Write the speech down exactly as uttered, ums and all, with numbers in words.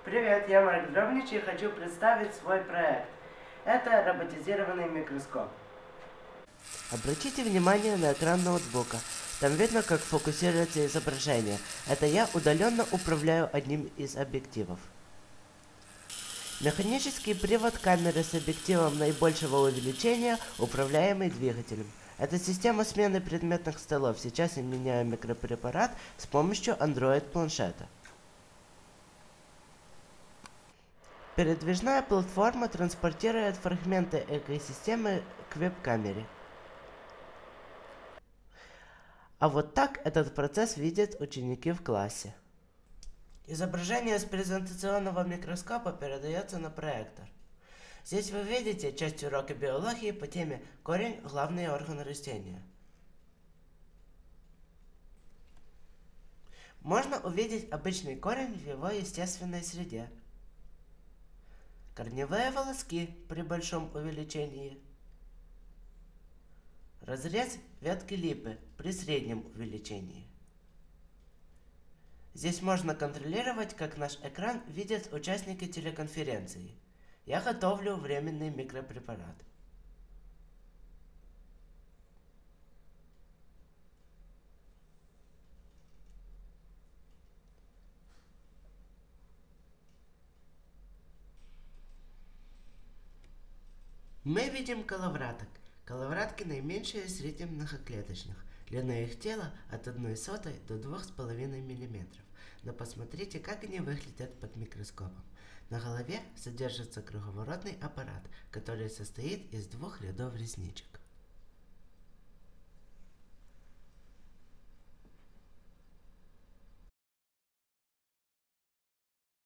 Привет, я Марк Дробнич и хочу представить свой проект. Это роботизированный микроскоп. Обратите внимание на экран ноутбука. Там видно, как фокусируется изображение. Это я удаленно управляю одним из объективов. Механический привод камеры с объективом наибольшего увеличения, управляемый двигателем. Это система смены предметных столов. Сейчас я меняю микропрепарат с помощью Android-планшета. Передвижная платформа транспортирует фрагменты экосистемы к веб-камере. А вот так этот процесс видят ученики в классе. Изображение с презентационного микроскопа передается на проектор. Здесь вы видите часть урока биологии по теме «Корень – главный орган растения». Можно увидеть обычный корень в его естественной среде, корневые волоски при большом увеличении, разрез ветки липы при среднем увеличении. Здесь можно контролировать, как наш экран видят участники телеконференции. Я готовлю временный микропрепарат. Мы видим коловраток. Коловратки наименьшие среди многоклеточных. Длина их тела от одной сотой до двух с половиной миллиметров. Но посмотрите, как они выглядят под микроскопом. На голове содержится круговоротный аппарат, который состоит из двух рядов ресничек.